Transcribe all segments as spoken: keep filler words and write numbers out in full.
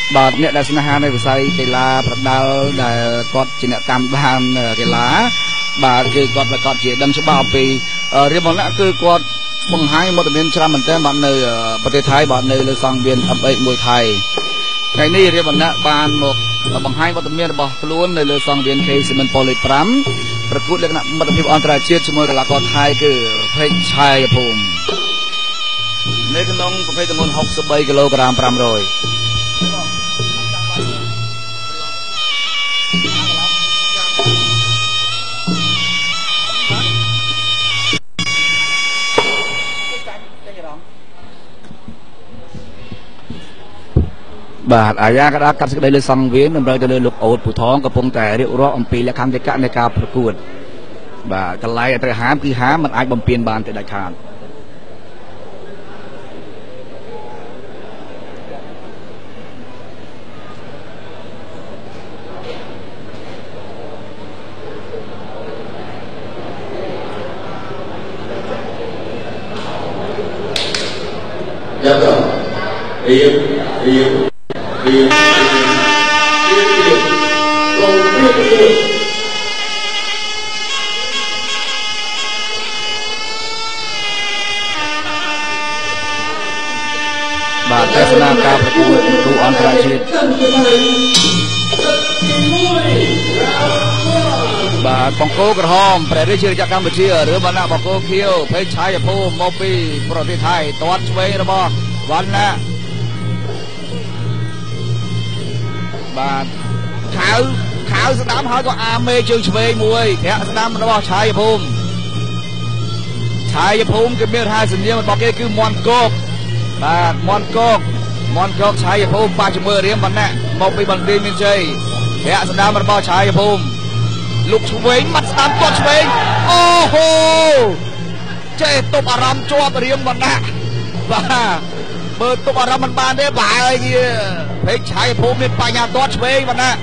បាទអ្នកដែលស្នេហានៅវិស័យកីឡាប្រដាល់ដែលគាត់ជាអ្នកតាមដានកីឡាបាទគឺគាត់ប្រកាសជាដឹងច្បាស់អំពីរៀបបំណាក់គឺគាត់បង្ហាញវត្តមានច្រើនមែនទែនបាទនៅប្រទេសថៃបាទនៅលើសង្វៀន អេម អេច មួយថៃថ្ងៃនេះរៀបបំណាក់បានមកបង្ហាញវត្តមានរបស់ខ្លួននៅលើសង្វៀន K Cement Pole ប្រាំប្រកួតលក្ខណៈមិត្តភាពអន្តរជាតិជាមួយកីឡាករថៃគឺភេកឆាយភូមិនៅក្នុងប្រភេទទម្ងន់ហុកសិបបីគីឡូក្រាមប្រាំរយបាទអាយ៉ាក៏đãកាត់សេចក្តីលើសង្វៀនតម្រូវទៅលើលោកអូតពូថងកំពុងតែរៀបរាប់អំពីលក្ខន្តិកៈនៃការប្រកួតបាទកន្លែងត្រូវហាមគឺហាមមិនអាចបំពេញបានទេដាច់ខាតយ៉ាប់រៀបរៀបរៀបរៀបរៀបរៀបរៀបបាទទស្សនាការប្រកួតទូអន្តរជាតិបាទបង្គោលក្រហមព្រះរាជាណាចក្រកម្ពុជាឬវណ្ណៈបង្គោលខៀវភេកឆាយភូមិមកពីប្រទេសថៃទាត់ឆ្វេងរបស់វណ្ណៈបាទខៅខៅស្ដាំហើយក៏អាមេជើងឆ្វេងមួយធាក់ស្ដាំរបស់ឆាយភូមិឆាយភូមិគឺមានរហ័សសញ្ញារបស់គេគឺមន់គោកបាទមន់គោកមន់គោកឆាយភូមិប៉ះជាមួយរៀមវណ្ណៈមកពីបន្ទាយមានជ័យធាក់ស្ដាំរបស់ឆាយភូមិលុកឆ្វេងបាត់ស្ដាំទាត់ឆ្វេងអូហូចេះទប់អារម្មណ៍ជាប់រៀមវណ្ណៈបាទបើទប់អារម្មណ៍មិនបានទេបែរជាភេកឆាយភូមិមានបញ្ញាទាត់ឆ្វេងវណ្ណៈ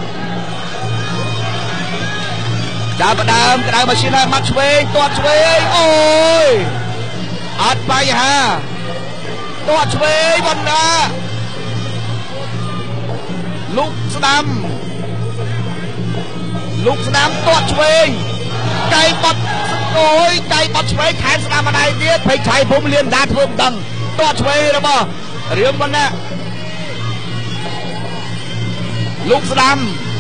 ចាប់ផ្ដើមក្តៅម៉ាស៊ីនហើយមកឆ្វេងទាត់ឆ្វេងអូយអត់បញ្ហាទាត់ឆ្វេងវណ្ណៈលុកស្ដាំលុកស្ដាំទាត់ឆ្វេងកៃបាត់អូយកៃបាត់ឆ្វេងខែស្ដាំម្ដាយទៀតភេកឆាយភូមិលៀនដាធ្វើមិនដឹងទាត់ឆ្វេងរបស់រៀមវណ្ណៈលុកស្ដាំ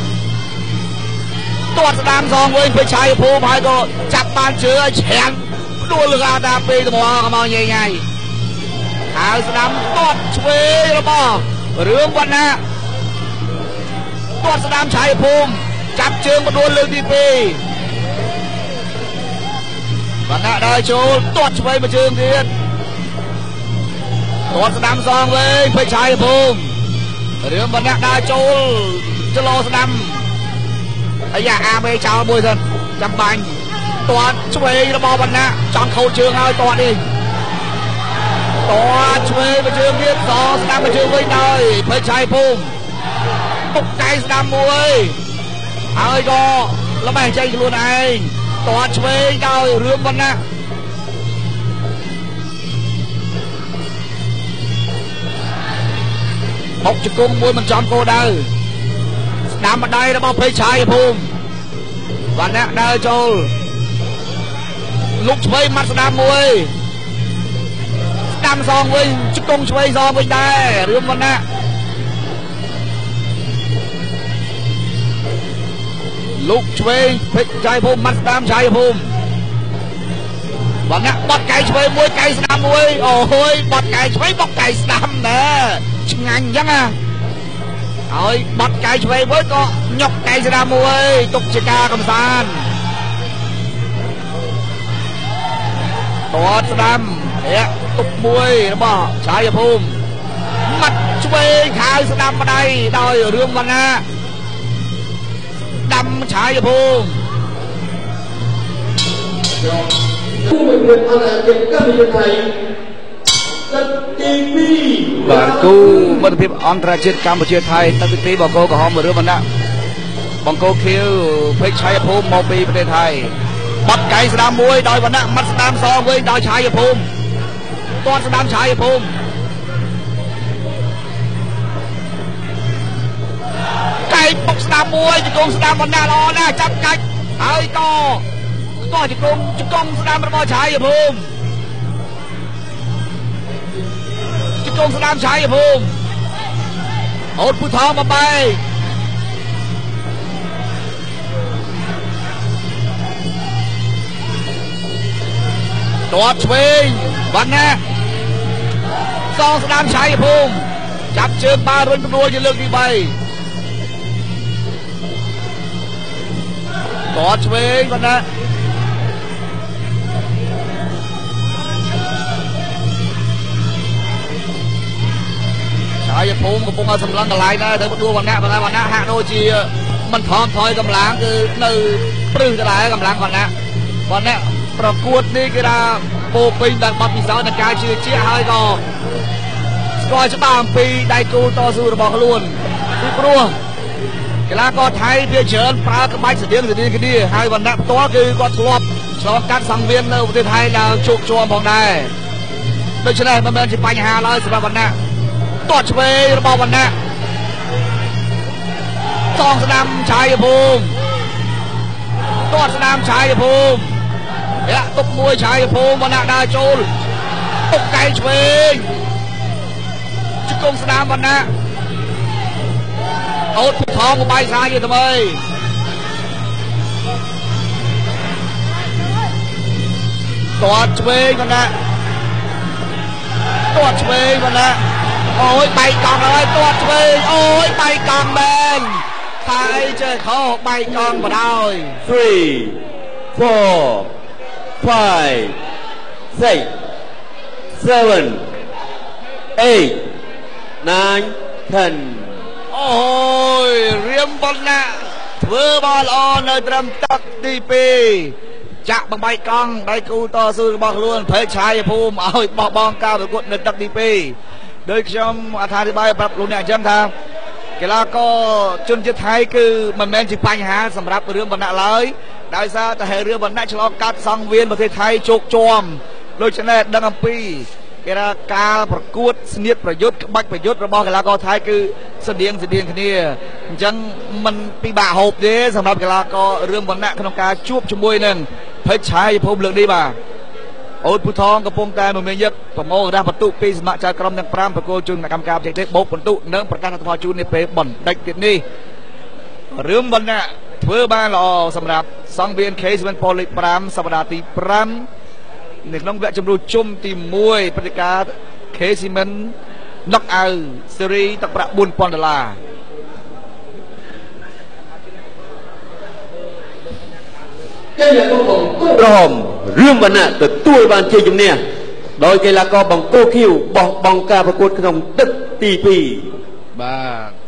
ទាត់ស្ដាំសងវិញភេកឆាយភូមិហើយក៏ចាប់បានជើងឲ្យច្រាំងដួលលើអាដាពេកទៅមកមកញ៉ៃញ៉ៃហើយស្ដាំទាត់ឆ្វេងរបស់រៀមវណ្ណៈទាត់ស្ដាំឆាយភូមិចាប់ជើងមកដួលលើកទីពីរវណ្ណៈដើរចូលទាត់ឆ្វេងមកជើងទៀតទាត់ស្ដាំសងវិញភេកឆាយភូមិរៀមវណ្ណៈដើរចូលចលោស្ដាំអាយ៉ាអាមេចោលមួយសិនចាំបាញ់ទាត់ឆ្វេងរបស់វណ្ណៈចង់ខូចជើងហើយទាត់នេះទាត់ឆ្វេងមកជើងទៀតសងស្ដាំមកជើងវិញដែរភេកឆាយភូមិទុកកៃស្ដាំមួយហើយក៏ល្បេះចេញខ្លួនឯងទាត់ឆ្វេងដោយរៀមវណ្ណៈហុកជង្គង់មួយមិនចំគោលដៅស្ដាំម្ដាយរបស់ភេកឆាយភូមិវណ្ណៈដើរចូលលុកឆ្វេងមាត់ស្ដាំមួយស្ដាំសងវិញជង្គង់ឆ្វេងសងវិញដែររៀមវណ្ណៈលុកឆ្វេងភេកឆាយភូមិមាត់ស្ដាំឆាយភូមិវណ្ណៈបត់កៃឆ្វេងមួយកៃស្ដាំមួយអូហូយបត់កៃឆ្វេងបត់កៃស្ដាំដែរឆ្ងាញ់អញ្ចឹងណាហើយបត់កៃឆ្វេងមួយក៏ញុកកៃស្ដាំមួយទុកជាការកំសាន្តទាត់ស្ដាំធាក់ទុកមួយរបស់ឆាយភូមិមាត់ឆ្វេងខៅស្ដាំម្ដាយដោយរៀមវណ្ណៈដាំឆាយភូមិគូមិត្តភាពអន្តរជាតិកម្ពុជាថៃទឹកទីពីរបាទគូមិត្តភាពអន្តរជាតិកម្ពុជាថៃទឹកទីពីរបង្គោលក្រហមរៀមវណ្ណៈបង្គោលខៀវភេកឆាយភូមិមកពីប្រទេសថៃបត់កៃស្ដាំមួយដោយវណ្ណៈមាត់ស្ដាំសងវិញដោយឆាយភូមិទាត់ស្ដាំឆាយភូមិមួយជង្គង់ស្ដាំបណ្ណាល្អណាស់ចាប់កាច់ហើយក៏តោះជង្គង់ជង្គង់ស្ដាំរបស់ឆាយភូមិជង្គង់ស្ដាំឆាយភូមិអូនពូថងមកបែកទាត់ឆ្វេងបណ្ណាសងស្ដាំឆាយភូមិចាប់ជើងបាល់រុញផ្ដួលជាលើកទីបីទាត់ឆ្វេងបណ្ណាឆាយភូមិកំពុងឲ្យសម្លឹងកន្លែងដែរទៅផ្ដួលបណ្ណាបណ្ណាបណ្ណាហាក់ដូចជាមិនថមថយកម្លាំងគឺនៅព្រឹសដែរកម្លាំងបណ្ណាបណ្ណាប្រកួតនេះគេថាពោពេញដោយបទពិសោធន៍នៃការជឿជាក់ហើយក៏ស្គាល់ច្បាស់អំពីដៃគូតស៊ូរបស់ខ្លួនពីព្រោះកីឡាករថៃវាច្រើនប្រើក្បាច់ស្តៀងស្តៀងគ្នាហើយវណ្ណៈផ្ទាល់គឺគាត់ធ្លាប់ឆ្លងកាត់សង្វៀននៅប្រទេសថៃឡើងជោគជាំផងដែរដូច្នេះមិនមែនជាបញ្ហាឡើយសម្រាប់វណ្ណៈទាត់ឆ្វេងរបស់វណ្ណៈសងស្ដាំឆាយភូមិទាត់ស្ដាំឆាយភូមិយ៉ាតុបមួយឆាយភូមិវណ្ណៈដើរចូលតុបកែឆ្វេងជង្គង់ស្ដាំវណ្ណៈអូនថងបាយសាយទៅថ្មីទាត់ឆ្វេងវណ្ណៈទាត់ឆ្វេងវណ្ណៈអូយបែកកង់ហើយទាត់ឆ្វេងអូយបែកកង់មែនថាអីចេះខុសបែកកង់បដ ாய் three four five six seven eight nine ten អូយរៀមបណ្ណាធ្វើបាល់ល្អនៅត្រឹមទឹកទីពីរចាក់បំបែកកង់ដៃគូតស៊ូរបស់ខ្លួនភ័យឆាយភូមិឲ្យបោះបង់ការប្រកួតនៅទឹកទីពីរដោយខ្ញុំអត្ថាធិប្បាយប្រាប់លោកអ្នកអញ្ចឹងថាកីឡាករជនជាតិថៃគឺមិនមែនជាបញ្ហាសម្រាប់រឿងបណ្ណាឡើយដោយសារតែរឿងបណ្ណាឆ្លងកាត់សង្វៀនប្រទេសថៃជោគជាំដូច្នេះដឹងអំពីគេថាការប្រកួតស្នៀតប្រយុទ្ធក្បាច់ប្រយុទ្ធរបស់កីឡាករថៃគឺស្តៀងស្តៀងគ្នាអញ្ចឹងมันពិបាកហូបទេសម្រាប់កីឡាកររឿងបណ្ណាក្នុងការជួបជាមួយនឹងភេទឆាយភូមិលើកនេះបាទអូនពូថងកំពុងតែមមាញឹកប្រមូលរះបន្ទុកពីសមាជិកក្រុមទាំងប្រាំប្រគល់ជូនគណៈកម្មការបច្ចេកទេសបូកបន្ទុកនិងប្រកាសផលជូននេះពេលបន្តិចទៀតនេះរឿងបណ្ណាធ្វើបានល្អសម្រាប់សង្វៀន K សេven ប៉ូលីកប្រាំសប្តាហ៍ទីប្រាំនៅក្នុងវគ្គជម្រុះជុំទីមួយព្រឹត្តិការណ៍ K សេven ណុកអាវស៊េរីទឹកប្រាក់បួនពាន់ដុល្លារក្រមរឿងវណ្ណៈទទួលបានជ័យជំនះដោយកីឡាករបង្គោលឃីវបោះបង់ការប្រកួតក្នុងទឹកទីពីរបាទ